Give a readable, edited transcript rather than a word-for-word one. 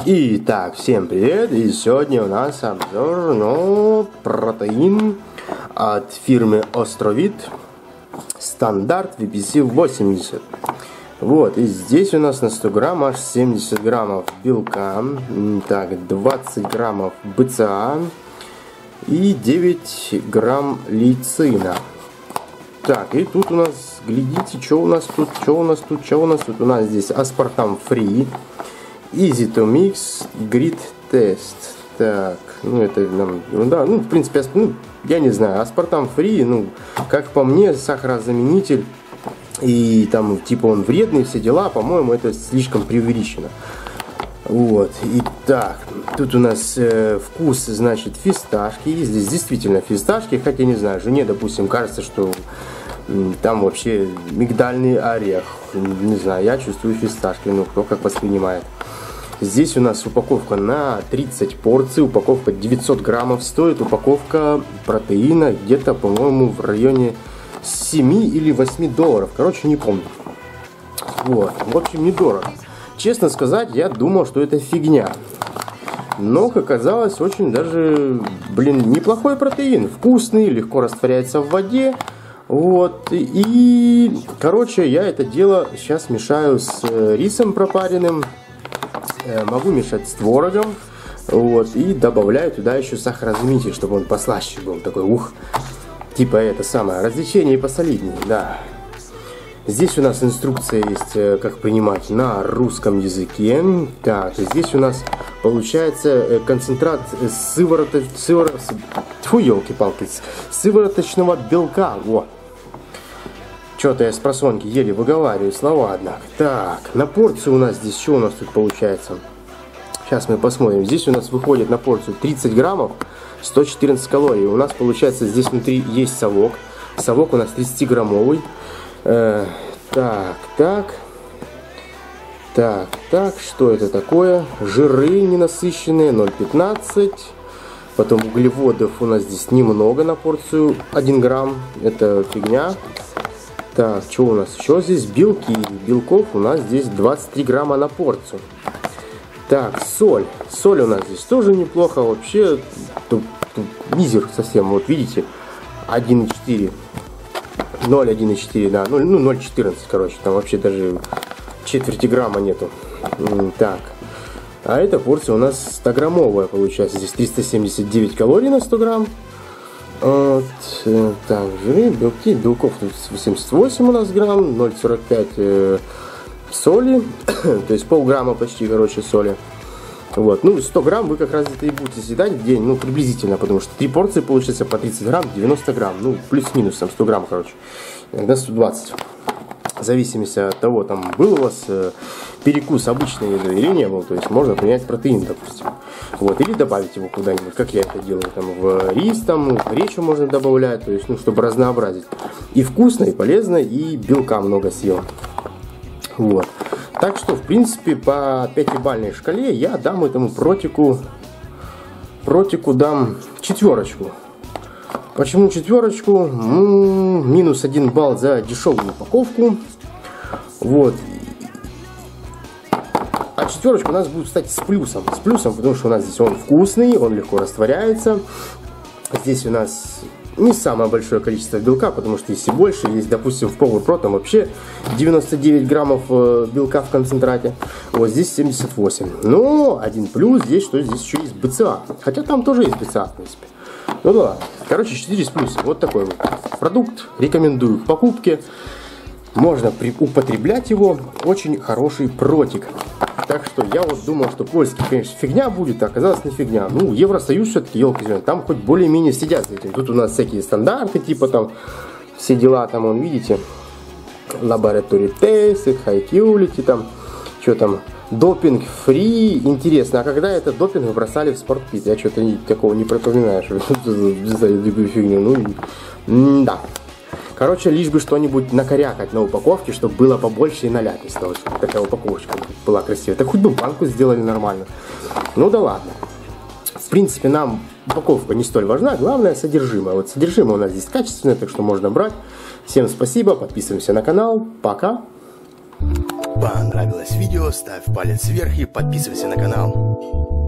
Итак, всем привет! И сегодня у нас обзор на протеин от фирмы Островит стандарт VPC 80. Вот, и здесь у нас на 100 грамм аж 70 граммов белка, так, 20 граммов БЦА и 9 грамм лейцина. Так, и тут у нас, глядите, что у нас тут. У нас здесь аспартам фри, easy to mix, grit test. Так, ну это нам, да, ну в принципе, ну, я не знаю, аспартам фри, ну, как по мне, сахарозаменитель, и там, типа, он вредный, все дела, по-моему, это слишком преувеличено. Вот, итак, тут у нас вкус, значит, фисташки, и здесь действительно фисташки, хотя, не знаю, жене, допустим, кажется, что там вообще мигдальный орех, не знаю, я чувствую фисташки, ну, кто как воспринимает. Здесь у нас упаковка на 30 порций, упаковка 900 граммов, стоит упаковка протеина где-то, по-моему, в районе 7 или 8 долларов, короче, не помню. Вот, в общем, недорого. Честно сказать, я думал, что это фигня. Но, как оказалось, очень даже, блин, неплохой протеин. Вкусный, легко растворяется в воде. Вот, и, короче, я это дело сейчас мешаю с рисом пропаренным. Могу мешать с творогом. Вот, и добавляю туда еще сахарозаменитель, чтобы он послаще был. Такой, ух, типа это самое, развлечение посолиднее, да. Здесь у нас инструкция есть, как принимать на русском языке. Так, здесь у нас получается концентрат сывороточного белка. Во. Что-то я с просонки еле выговариваю слова, однако. Так, на порцию у нас здесь, что у нас тут получается? Сейчас мы посмотрим. Здесь у нас выходит на порцию 30 граммов, 114 калорий. У нас получается здесь внутри есть совок. Совок у нас 30-граммовый. Так, что это такое? Жиры ненасыщенные 0,15. Потом углеводов у нас здесь немного на порцию, 1 грамм, это фигня. Так, что у нас еще здесь? Белки. Белков у нас здесь 23 грамма на порцию. Так, соль. Соль у нас здесь тоже неплохо, вообще тут мизер совсем, вот видите, 1,4. 0,1,4, да, ну 0,14, короче, там вообще даже четверти грамма нету. Так, а эта порция у нас 100-граммовая получается, здесь 379 калорий на 100 грамм. Вот, так, жиры, белки, белков тут 88 у нас грамм, 0,45 соли, то есть полграмма почти, короче, соли. Вот, ну 100 грамм вы как раз это и будете съедать в день, ну приблизительно, потому что 3 порции получится по 30 грамм, 90 грамм, ну плюс-минус там 100 грамм, короче, иногда 120. В зависимости от того, там был у вас перекус обычный или не был, то есть можно принять протеин, допустим. Вот, или добавить его куда-нибудь, как я это делаю, там в рис, там в гречу можно добавлять, то есть, ну, чтобы разнообразить. И вкусно, и полезно, и белка много съел. Вот. Так что, в принципе, по 5-бальной шкале я дам этому протику дам 4. Почему 4? Ну, минус 1 балл за дешевую упаковку. Вот. А 4 у нас будет, кстати, с плюсом. С плюсом, потому что у нас здесь он вкусный, он легко растворяется. Здесь у нас не самое большое количество белка, потому что есть и больше. Есть, допустим, в Power Pro там вообще 99 граммов белка в концентрате. Вот здесь 78. Но один плюс здесь, что здесь еще есть БЦА. Хотя там тоже есть БЦА, в принципе. Ну да ладно. Короче, 4 с плюсом. Вот такой вот продукт. Рекомендую к покупке. Можно употреблять его. Очень хороший протик. Так что я вот думал, что польский, конечно, фигня будет, а оказалось не фигня. Ну, Евросоюз все-таки, елки, там хоть более-менее сидят за этим. Тут у нас всякие стандарты, типа там, все дела там, вон, видите, Laboratory Test, High Quality, там, что там, допинг фри. Интересно, а когда этот допинг бросали в спортпит? Я что-то такого не припоминаю, что за такую фигню. Ну, да. Короче, лишь бы что-нибудь накорякать на упаковке, чтобы было побольше и наляпистого, чтобы такая упаковочка была красивая. Так хоть бы банку сделали нормально. Ну да ладно. В принципе, нам упаковка не столь важна, главное содержимое. Вот содержимое у нас здесь качественное, так что можно брать. Всем спасибо, подписываемся на канал. Пока. Понравилось видео, ставь палец вверх и подписывайся на канал.